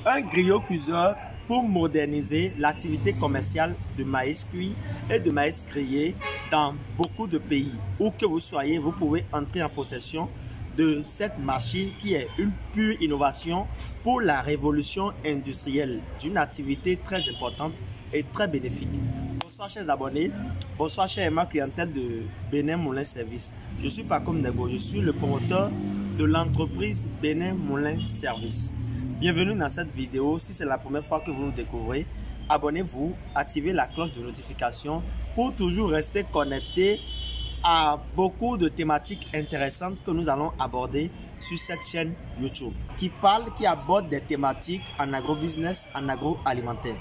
Un griot-cuiseur pour moderniser l'activité commerciale de maïs cuit et de maïs grillé dans beaucoup de pays. Où que vous soyez, vous pouvez entrer en possession de cette machine qui est une pure innovation pour la révolution industrielle d'une activité très importante et très bénéfique. Bonsoir chers abonnés, bonsoir chers aimants clientèle de Bénin Moulin Service. Je suis Paco Mnego, je suis le promoteur de l'entreprise Bénin Moulin Service. Bienvenue dans cette vidéo. Si c'est la première fois que vous nous découvrez, abonnez-vous, activez la cloche de notification pour toujours rester connecté à beaucoup de thématiques intéressantes que nous allons aborder sur cette chaîne YouTube qui aborde des thématiques en agrobusiness, en agroalimentaire.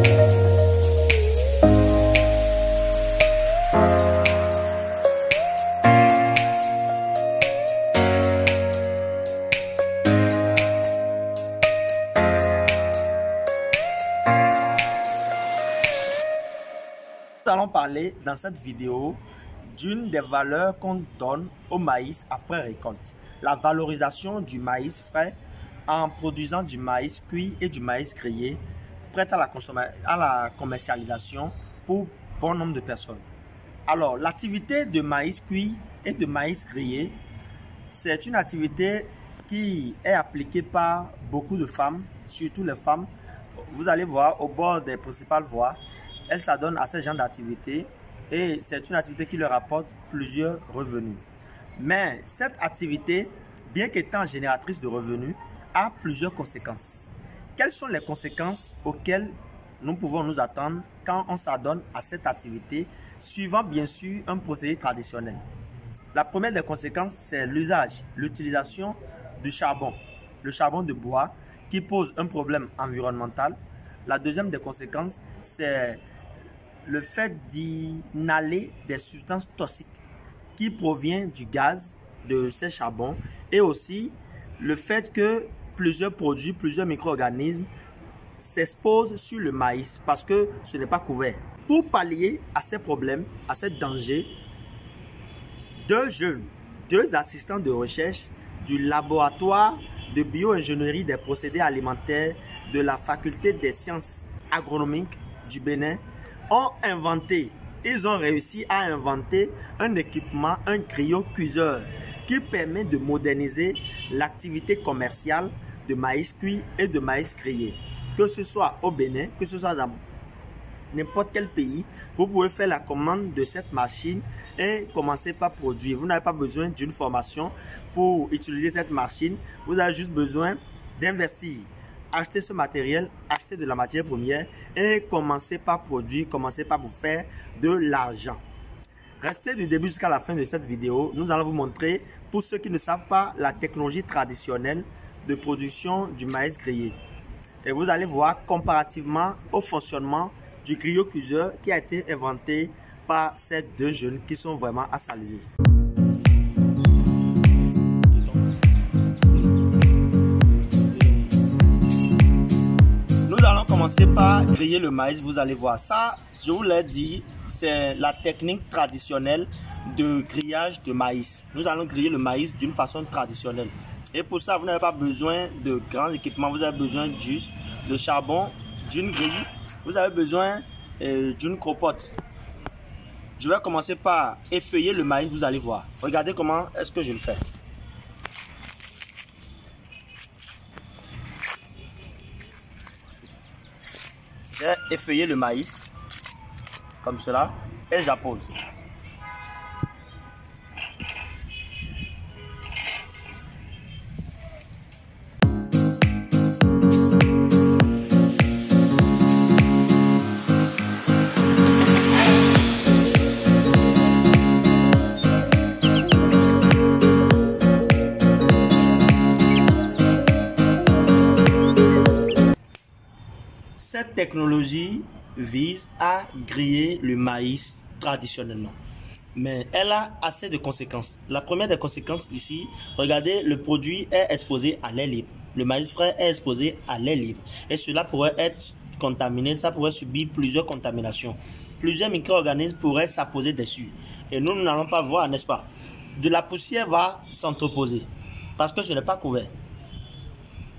Nous allons parler dans cette vidéo d'une des valeurs qu'on donne au maïs après récolte. La valorisation du maïs frais en produisant du maïs cuit et du maïs grillé prêt à la commercialisation pour bon nombre de personnes. Alors, l'activité de maïs cuit et de maïs grillé, c'est une activité qui est appliquée par beaucoup de femmes, surtout les femmes. Vous allez voir au bord des principales voies, elles s'adonnent à ce genre d'activité et c'est une activité qui leur apporte plusieurs revenus. Mais cette activité, bien qu'étant génératrice de revenus, a plusieurs conséquences. Quelles sont les conséquences auxquelles nous pouvons nous attendre quand on s'adonne à cette activité, suivant bien sûr un procédé traditionnel? La première des conséquences, c'est l'utilisation du charbon, le charbon de bois qui pose un problème environnemental. La deuxième des conséquences, c'est le fait d'inhaler des substances toxiques qui proviennent du gaz de ces charbons et aussi le fait que plusieurs produits, plusieurs micro-organismes s'exposent sur le maïs parce que ce n'est pas couvert. Pour pallier à ces problèmes, à ces dangers, deux assistants de recherche du laboratoire de bio-ingénierie des procédés alimentaires de la faculté des sciences agronomiques du Bénin ils ont réussi à inventer un équipement, un griot-cuiseur qui permet de moderniser l'activité commerciale de maïs cuit et de maïs grillé. Que ce soit au Bénin, que ce soit dans n'importe quel pays, vous pouvez faire la commande de cette machine et commencer par produire. Vous n'avez pas besoin d'une formation pour utiliser cette machine. Vous avez juste besoin d'investir. Acheter ce matériel, acheter de la matière première et commencer par produire, commencer par vous faire de l'argent. Restez du début jusqu'à la fin de cette vidéo. Nous allons vous montrer, pour ceux qui ne savent pas, la technologie traditionnelle de production du maïs grillé. Et vous allez voir comparativement au fonctionnement du griot-cuiseur qui a été inventé par ces deux jeunes qui sont vraiment à saluer. Commencer par griller le maïs, vous allez voir ça, je vous l'ai dit, c'est la technique traditionnelle de grillage de maïs. Nous allons griller le maïs d'une façon traditionnelle. Et pour ça, vous n'avez pas besoin de grands équipements, vous avez besoin juste de charbon, d'une grille, vous avez besoin d'une copote. Je vais commencer par effeuiller le maïs, vous allez voir. Regardez comment est-ce que je le fais. J'ai effeuillé le maïs, comme cela, et j'appose. Cette technologie vise à griller le maïs traditionnellement, mais elle a assez de conséquences. La première des conséquences ici, regardez, le produit est exposé à l'air libre. Le maïs frais est exposé à l'air libre et cela pourrait être contaminé, ça pourrait subir plusieurs contaminations. Plusieurs micro-organismes pourraient s'apposer dessus et nous n'allons pas voir, n'est-ce pas? De la poussière va s'entreposer parce que ce n'est pas couvert.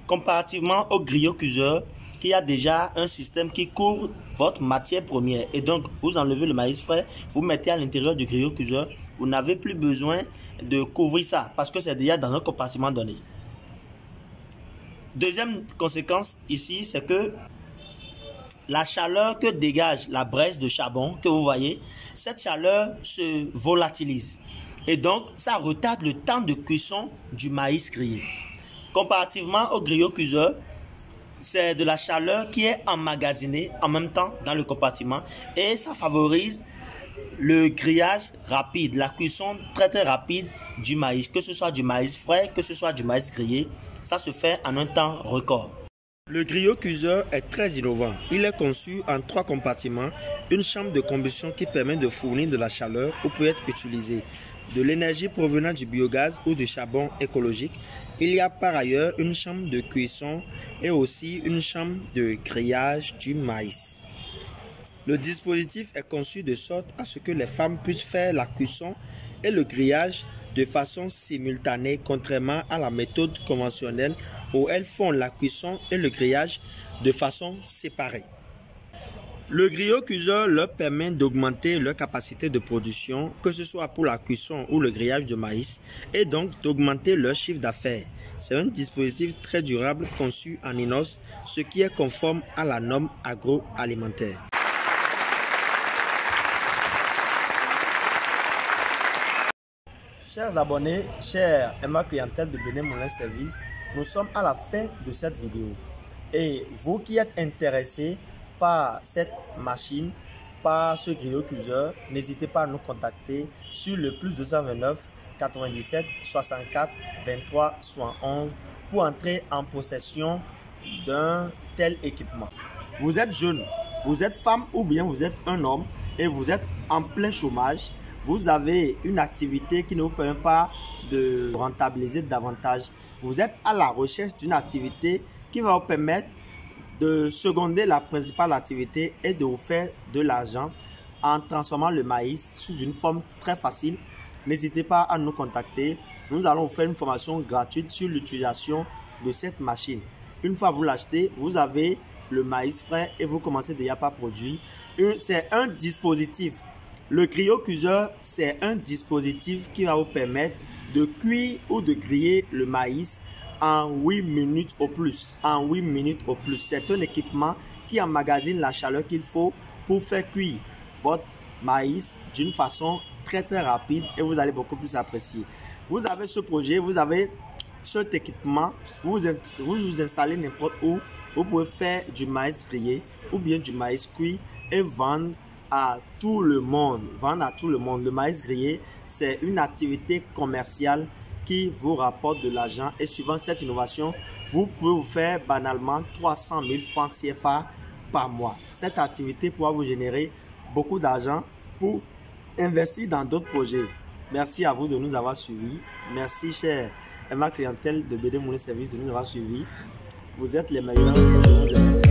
comparativement au griot-cuiseur qui a déjà un système qui couvre votre matière première. Et donc, vous enlevez le maïs frais, vous mettez à l'intérieur du griot-cuiseur, vous n'avez plus besoin de couvrir ça parce que c'est déjà dans un compartiment donné. Deuxième conséquence ici, c'est que la chaleur que dégage la braise de charbon que vous voyez, cette chaleur se volatilise. Et donc, ça retarde le temps de cuisson du maïs grillé. Comparativement au griot-cuiseur, c'est de la chaleur qui est emmagasinée en même temps dans le compartiment et ça favorise le grillage rapide, la cuisson très rapide du maïs, que ce soit du maïs frais, que ce soit du maïs grillé, ça se fait en un temps record. Le griot-cuiseur est très innovant. Il est conçu en 3 compartiments, une chambre de combustion qui permet de fournir de la chaleur où peut être utilisée de l'énergie provenant du biogaz ou du charbon écologique. Il y a par ailleurs une chambre de cuisson et aussi une chambre de grillage du maïs. Le dispositif est conçu de sorte à ce que les femmes puissent faire la cuisson et le grillage de façon simultanée, contrairement à la méthode conventionnelle où elles font la cuisson et le grillage de façon séparée. Le griot-cuiseur leur permet d'augmenter leur capacité de production, que ce soit pour la cuisson ou le grillage de maïs, et donc d'augmenter leur chiffre d'affaires. C'est un dispositif très durable conçu en inox, ce qui est conforme à la norme agroalimentaire. Chers abonnés, chers Emma clientèle de Bénin Moulin Service, nous sommes à la fin de cette vidéo. Et vous qui êtes intéressés par cette machine, par ce griot-cuiseur, n'hésitez pas à nous contacter sur le +229 97 64 23 71 pour entrer en possession d'un tel équipement. Vous êtes jeune, vous êtes femme ou bien vous êtes un homme et vous êtes en plein chômage. Vous avez une activité qui ne vous permet pas de rentabiliser davantage. Vous êtes à la recherche d'une activité qui va vous permettre de seconder la principale activité et de vous faire de l'argent en transformant le maïs sous une forme très facile. N'hésitez pas à nous contacter. Nous allons vous faire une formation gratuite sur l'utilisation de cette machine. Une fois que vous l'achetez, vous avez le maïs frais et vous commencez déjà par produire. C'est un dispositif. Le griot-cuiseur, c'est un dispositif qui va vous permettre de cuire ou de griller le maïs en 8 minutes au plus. En 8 minutes au plus. C'est un équipement qui emmagasine la chaleur qu'il faut pour faire cuire votre maïs d'une façon très rapide et vous allez beaucoup plus apprécier. Vous avez ce projet, vous avez cet équipement, vous vous installez n'importe où, vous pouvez faire du maïs grillé ou bien du maïs cuit et vendre à tout le monde. Le maïs grillé, c'est une activité commerciale qui vous rapporte de l'argent et suivant cette innovation, vous pouvez vous faire banalement 300 000 francs CFA par mois. Cette activité pourra vous générer beaucoup d'argent pour investir dans d'autres projets. Merci à vous de nous avoir suivis. Merci chère Emma clientèle de Bénin Moulin Service de nous avoir suivis. Vous êtes les meilleurs. Je vous aime.